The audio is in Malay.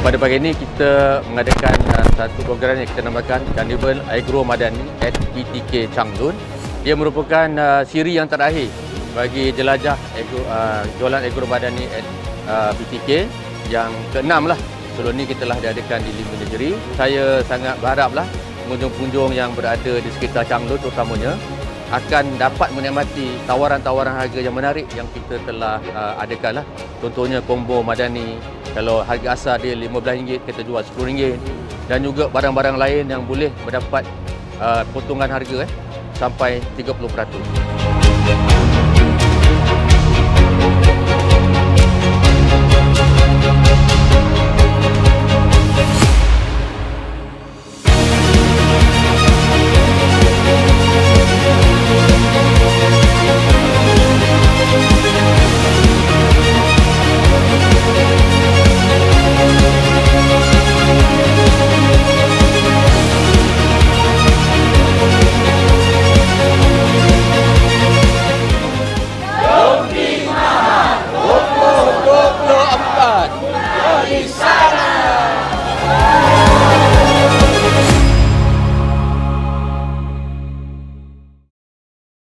Pada pagi ini kita mengadakan satu program yang kita namakan Carnival Agro Madani at PTK Changlun. Dia merupakan siri yang terakhir bagi jelajah jualan Agro Madani at PTK yang ke-6 lah. Sebelum ni kita telah diadakan di 5 negeri. Saya sangat berharaplah pengunjung-pengunjung yang berada di sekitar Changlun terutamanya akan dapat menikmati tawaran-tawaran harga yang menarik yang kita telah adakan lah. Contohnya combo Madani, kalau harga asal dia RM15, kita jual RM10, dan juga barang-barang lain yang boleh mendapat potongan harga sampai 30%.